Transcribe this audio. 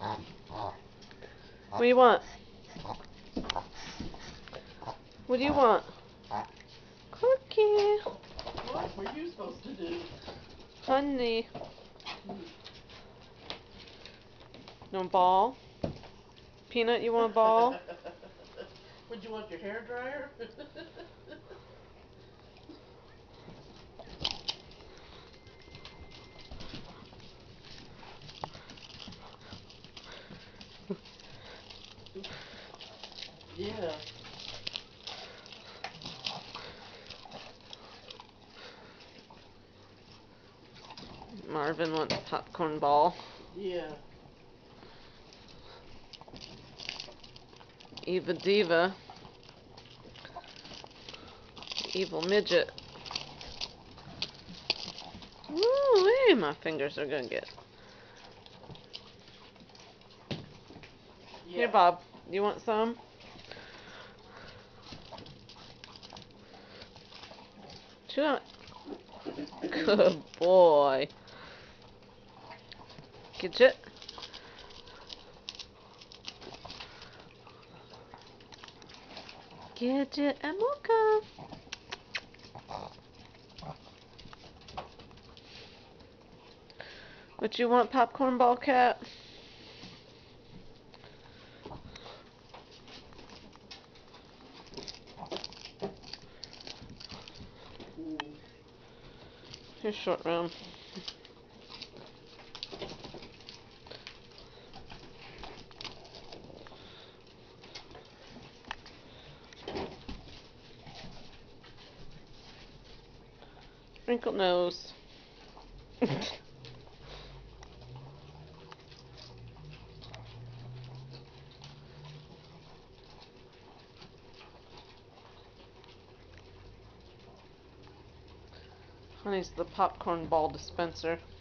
What do you want? What do you want? Cookie. What were you supposed to do? HUNi. You want a ball? Peanut, you want a ball? Would you want your hair dryer? Yeah. Marvin wants a popcorn ball. Yeah. Eva the Diva. Evil midget. Woo, my fingers are gonna get. Yeah. Here, Bob. You want some? Chew on it. Good boy. Gigette. Gigette and Mocha. What you want, popcorn ball cat? Here's short round. Wrinkled nose. HUNi's the popcorn ball dispenser.